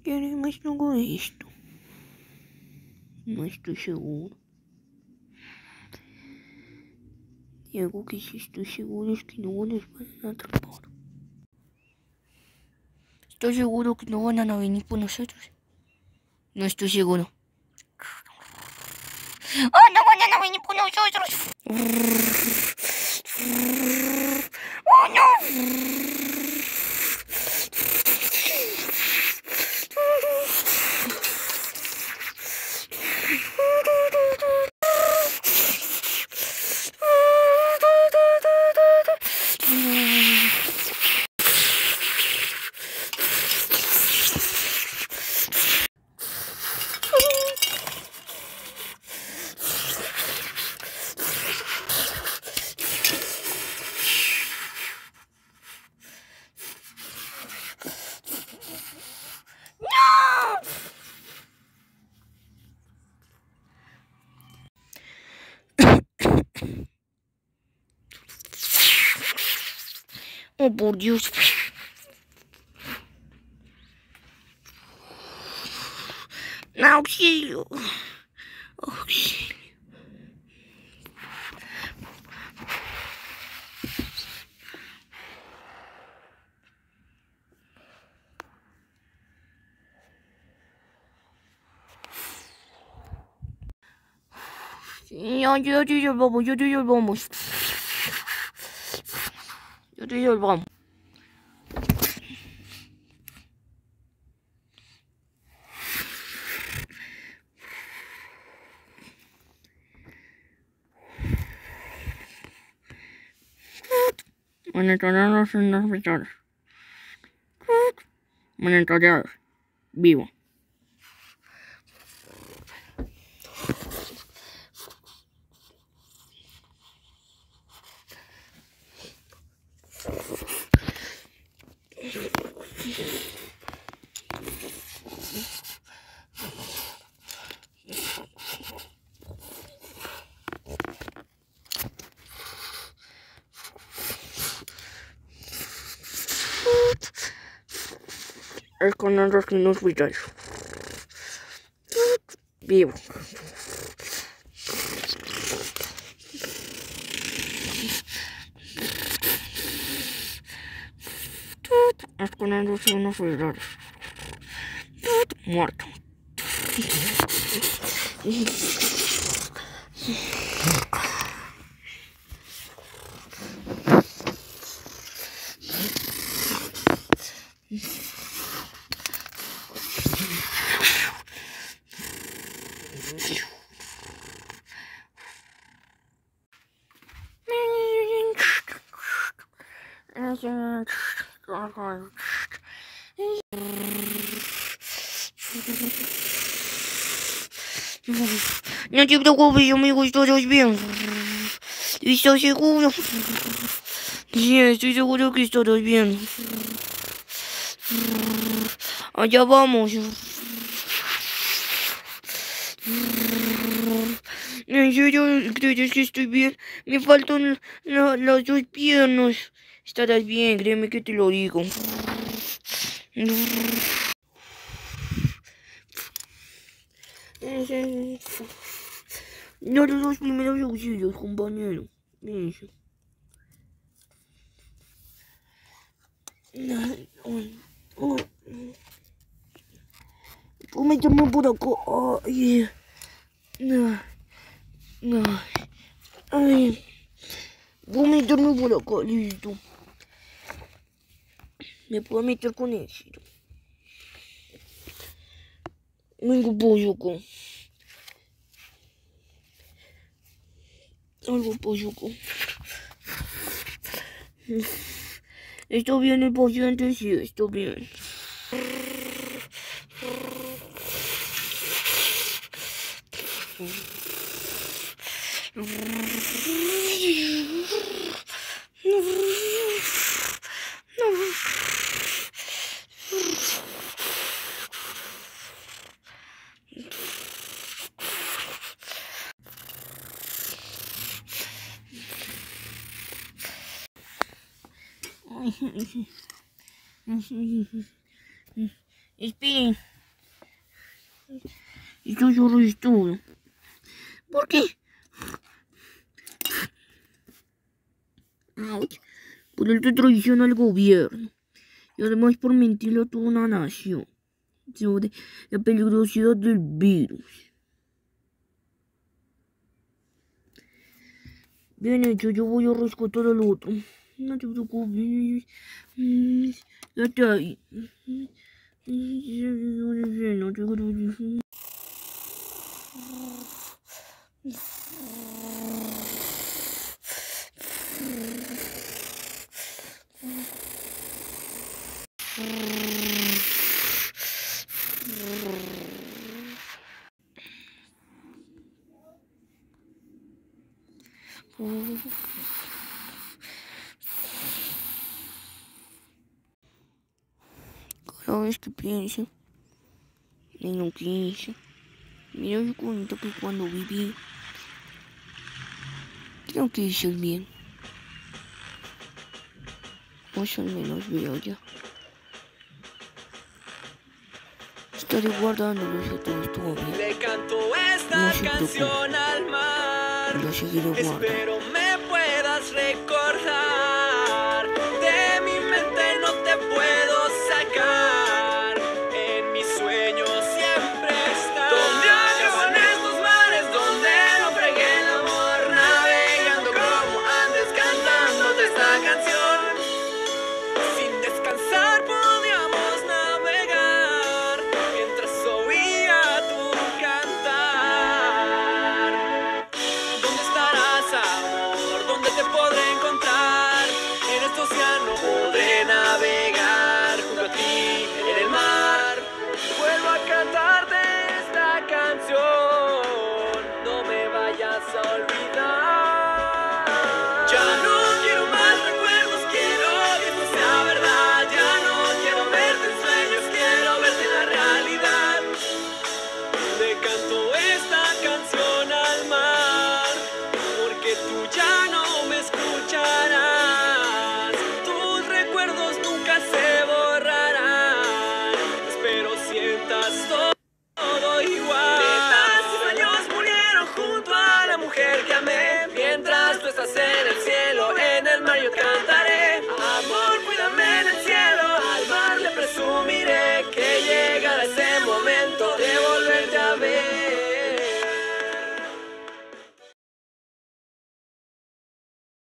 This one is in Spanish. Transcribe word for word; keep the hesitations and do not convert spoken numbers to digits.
Y además no hago esto. No estoy seguro. Y algo que sí estoy seguro es que no nos van a atrapar. Estoy seguro que no van a venir por nosotros. No estoy seguro. ¡Oh, no van a venir por nosotros! ¡Oh, no! Oh, por Dios. Auxilio. Auxilio. Ya, ya te salvamos, ya te salvamos. Ya te salvamos. Monitoreados en los hospitales. Monitoreados. Vivo. Escondidos en los hospitales. Vivo. Escondidos en los hospitales. Muerto. No te preocupes, amigos, todos bien. ¿Estás seguro? Sí, estoy seguro que estarás bien. Allá vamos. ¿En serio crees que estoy bien? Me faltan la, las dos piernas. Estarás bien, créeme que te lo digo. No, los dos primeros auxilios, compañero. Eso. ¿Puedo meterme por acá? Ay, no, no. Ay, puedo meterme por acá, listo. Me puedo meter con éxito. Vengo pollo con. Algo pollo con. ¿Está bien el paciente? Sí, está bien. Esperen, Esto solo es todo. ¿Por qué? Ouch. Por alta traición al gobierno. Y además por mentirle a toda una nación sobre la peligrosidad del virus. Bien hecho, yo voy a rescatar al otro. No te preocupes. Quédate ahí. No te preocupes. Cada vez que pienso en lo que hice, me doy cuenta que cuando viví, creo que hice el bien. O al menos veo ya. Estaré guardando los secretos todavía. Le canto esta canción al mar. Lo seguiré guardando.